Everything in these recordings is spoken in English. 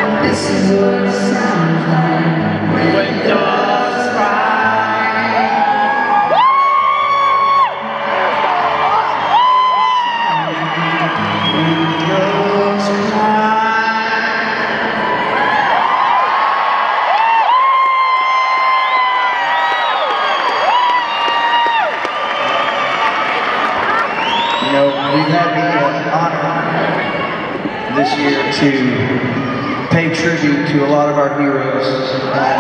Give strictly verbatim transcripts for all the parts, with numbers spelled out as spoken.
This is what it sounds like when dogs cry. When dogs cry. You know, we've had the uh, honor this year to pay tribute to a lot of our heroes. And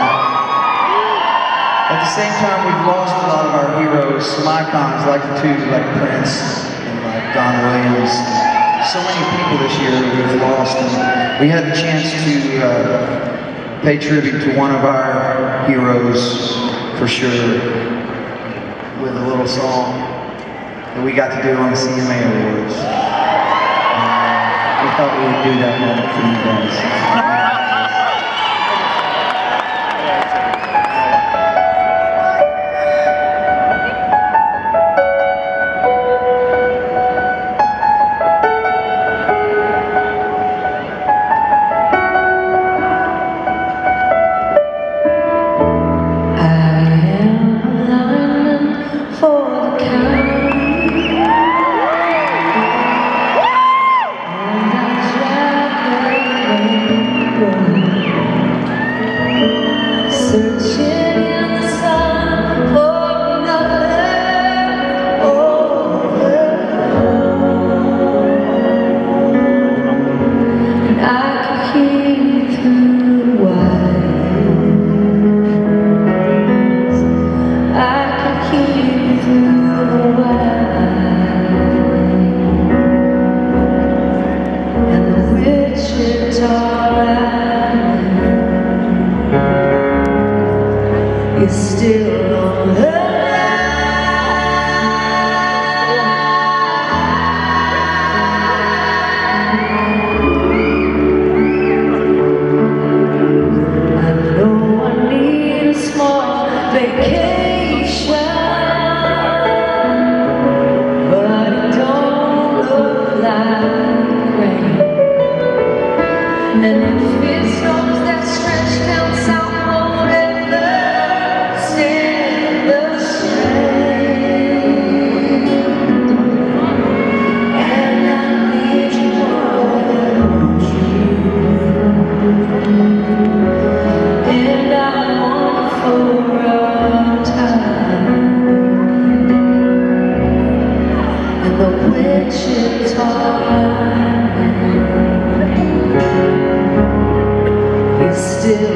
at the same time, we've lost a lot of our heroes, some icons like the two, like Prince and like Don Williams. So many people this year that we've lost, and we had a chance to uh, pay tribute to one of our heroes for sure with a little song that we got to do on the C M A Awards. We thought we would do that moment for you guys. It's still on the line. I know I need a small vacation, but it don't look like rain. And if it snows that stretch down south, Wichita Lineman is still